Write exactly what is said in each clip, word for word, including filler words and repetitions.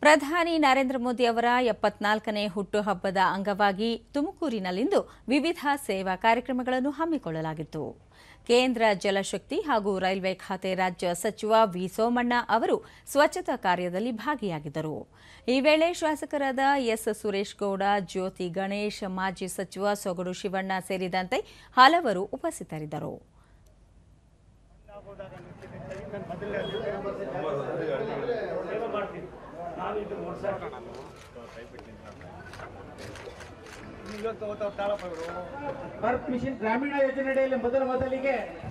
ಪ್ರಧಾನಿ ನರೇಂದ್ರ ಮೋದಿ ಅವರ ಎಪ್ಪತ್ನಾಲ್ಕನೇ ಹುಟ್ಟುಹಬ್ಬದ ಅಂಗವಾಗಿ ತುಮಕೂರಿನಲ್ಲಿಂದು ವಿವಿಧ ಸೇವಾ ಕಾರ್ಯಕ್ರಮಗಳನ್ನು ಹಮ್ಮಿಕೊಳ್ಳಲಾಗಿತ್ತು. ಕೇಂದ್ರ ಜಲಶಕ್ತಿ ಹಾಗೂ ರೈಲ್ವೆ ಖಾತೆ ರಾಜ್ಯ ಸಚಿವ ವಿ ಸೋಮಣ್ಣ ಅವರು ಸ್ವಚ್ಛತಾ ಕಾರ್ಯದಲ್ಲಿ ಭಾಗಿಯಾಗಿದ್ದರು. ಈ ವೇಳೆ ಶಾಸಕರಾದ ಎಸ್ ಸುರೇಶ್ ಗೌಡ, ಜ್ಯೋತಿ ಗಣೇಶ್, ಮಾಜಿ ಸಚಿವ ಸೊಗಡು ಶಿವಣ್ಣ ಸೇರಿದಂತೆ ಹಲವರು ಉಪಸ್ಥಿತರಿದ್ದರು. ಭಾರತ್ ಮಿಷನ್ ಗ್ರಾಮೀಣ ಯೋಜನೆಯಲ್ಲಿ ಮೊದಲ ಮೊದಲಿಗೆ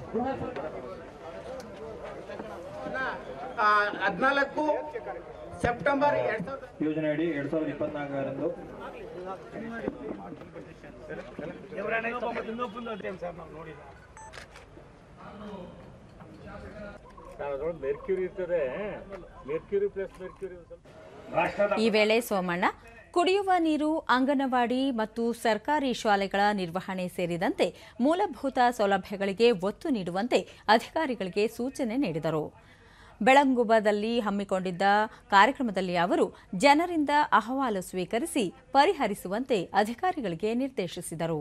ಹದಿನಾಲ್ಕು ಸೆಪ್ಟೆಂಬರ್ ಯೋಜನೆ ಅಡಿ ಎರಡ್ ಸಾವಿರದ ಇಪ್ಪತ್ನಾಲ್ಕರಂದು ಈ ವೇಳೆ ಸೋಮಣ್ಣ ಕುಡಿಯುವ ನೀರು, ಅಂಗನವಾಡಿ ಮತ್ತು ಸರ್ಕಾರಿ ಶಾಲೆಗಳ ನಿರ್ವಹಣೆ ಸೇರಿದಂತೆ ಮೂಲಭೂತ ಸೌಲಭ್ಯಗಳಿಗೆ ಒತ್ತು ನೀಡುವಂತೆ ಅಧಿಕಾರಿಗಳಿಗೆ ಸೂಚನೆ ನೀಡಿದರು. ಬೆಳಂಗುಬದಲ್ಲಿ ಹಮ್ಮಿಕೊಂಡಿದ್ದ ಕಾರ್ಯಕ್ರಮದಲ್ಲಿ ಅವರು ಜನರಿಂದ ಅಹವಾಲು ಸ್ವೀಕರಿಸಿ ಪರಿಹರಿಸುವಂತೆ ಅಧಿಕಾರಿಗಳಿಗೆ ನಿರ್ದೇಶಿಸಿದರು.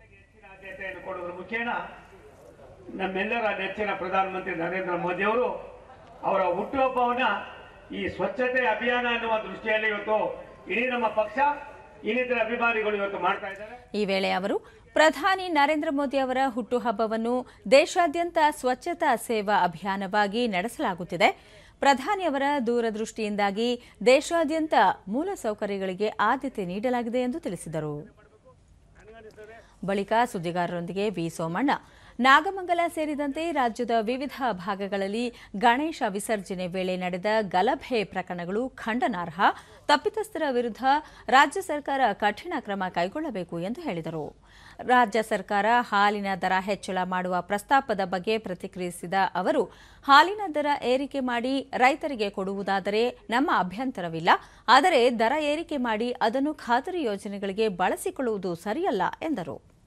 ನಮ್ಮೆಲ್ಲರ ನೆಚ್ಚಿನ ಪ್ರಧಾನಮಂತ್ರಿ ನರೇಂದ್ರ ಮೋದಿ ಅವರು ಅವರ ಹುಟ್ಟುಹಬ್ಬವನ್ನ ಈ ಸ್ವಚ್ಛತೆ ಅಭಿಯಾನ ಎನ್ನುವ ದೃಷ್ಟಿಯಲ್ಲಿ ಇವತ್ತು ಇಡೀ ನಮ್ಮ ಪಕ್ಷ ಇನ್ನಿತರ ಅಭಿಮಾನಿಗಳು ಇವತ್ತು ಮಾಡ್ತಾ ಇದ್ದಾರೆ. ಈ ವೇಳೆ ಅವರು ಪ್ರಧಾನಿ ನರೇಂದ್ರ ಮೋದಿ ಅವರ ಹುಟ್ಟುಹಬ್ಬವನ್ನು ದೇಶಾದ್ಯಂತ ಸ್ವಚ್ಛತಾ ಸೇವಾ ಅಭಿಯಾನವಾಗಿ ನಡೆಸಲಾಗುತ್ತಿದೆ. ಪ್ರಧಾನಿಯವರ ದೂರದೃಷ್ಟಿಯಿಂದಾಗಿ ದೇಶಾದ್ಯಂತ ಮೂಲಸೌಕರ್ಯಗಳಿಗೆ ಆದ್ಯತೆ ನೀಡಲಾಗಿದೆ ಎಂದು ತಿಳಿಸಿದರು. ಬಳಿಕ ಸುದ್ದಿಗಾರರೊಂದಿಗೆ ವಿ ಸೋಮಣ್ಣ ನಾಗಮಂಗಲ ಸೇರಿದಂತೆ ರಾಜ್ಯದ ವಿವಿಧ ಭಾಗಗಳಲ್ಲಿ ಗಣೇಶ ವಿಸರ್ಜನೆ ವೇಳೆ ನಡೆದ ಗಲಭೆ ಪ್ರಕರಣಗಳು ಖಂಡನಾರ್ಹ. ತಪ್ಪಿತಸ್ಥರ ವಿರುದ್ಧ ರಾಜ್ಯ ಸರ್ಕಾರ ಕಠಿಣ ಕ್ರಮ ಕೈಗೊಳ್ಳಬೇಕು ಎಂದು ಹೇಳಿದರು. ರಾಜ್ಯ ಸರ್ಕಾರ ಹಾಲಿನ ದರ ಹೆಚ್ಚಳ ಮಾಡುವ ಪ್ರಸ್ತಾಪದ ಬಗ್ಗೆ ಪ್ರತಿಕ್ರಿಯಿಸಿದ ಅವರು, ಹಾಲಿನ ದರ ಏರಿಕೆ ಮಾಡಿ ರೈತರಿಗೆ ಕೊಡುವುದಾದರೆ ನಮ್ಮ ಅಭ್ಯಂತರವಿಲ್ಲ. ಆದರೆ ದರ ಏರಿಕೆ ಮಾಡಿ ಅದನ್ನು ಖಾತರಿ ಯೋಜನೆಗಳಿಗೆ ಬಳಸಿಕೊಳ್ಳುವುದು ಸರಿಯಲ್ಲ ಎಂದರು.